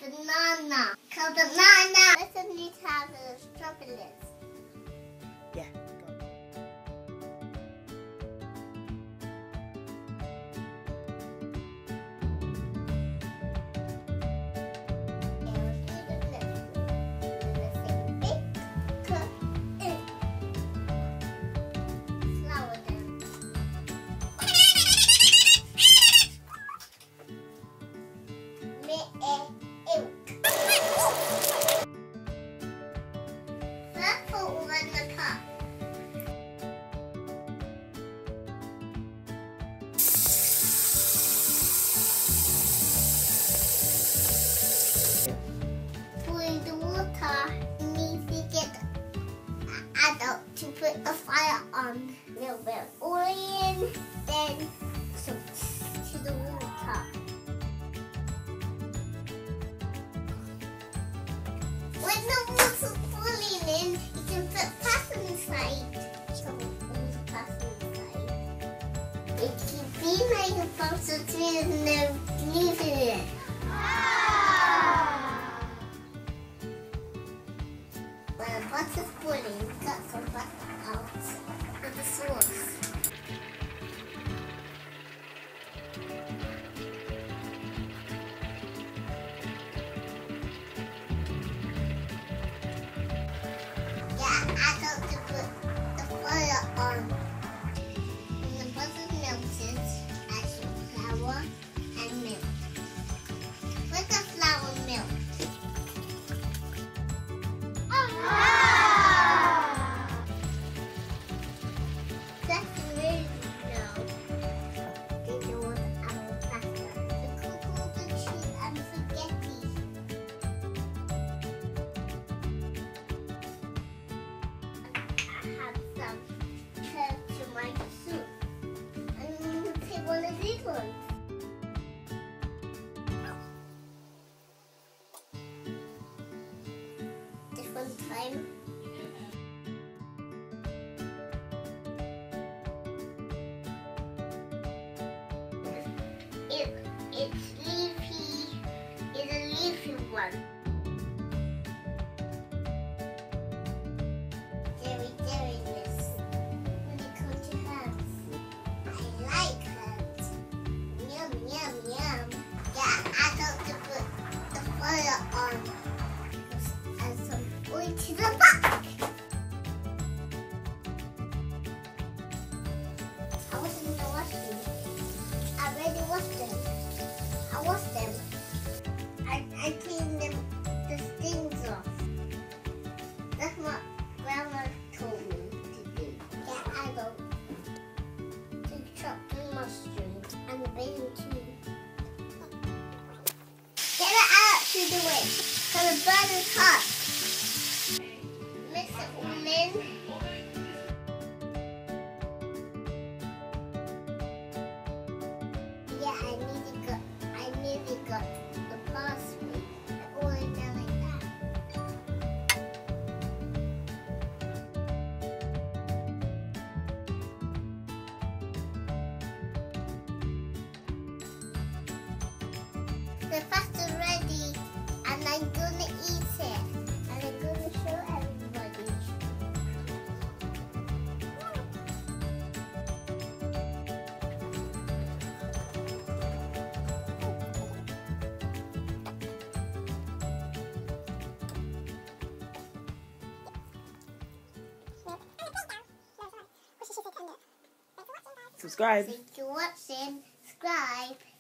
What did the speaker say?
banana. Called banana. Listen, need to have the strawberries. Yeah. To put the fire on, a little bit of oil, then some to the water. When the water's boiling in, you can put pasta inside. So all the pasta inside. It can be like a pasta too, and then leave it. When the butter's boiling, cut some butter out with the sauce. Yeah, I got to put the fire on. When the butter melted, add some flour and milk. Let the flour melt. Different time. It's leafy. It's a leafy one. Dairy-ness. When it comes to hands. I like hands. Yum, yum, yum. Yeah, I got to put the fire on. Add some oil to the back. I was in the washroom. I already washed them. I washed them. I cleaned them, the stings off. That's what Grandma told me to do. Yeah, I go to chop the mushrooms and the basil too. Get it out to do it, because the burn is hot. Mix it all in. Yeah, I nearly got the parsley all in there like that. The pasta's ready, and I'm gonna eat it, and I'm gonna show everybody. Subscribe. Thank you for watching. Subscribe.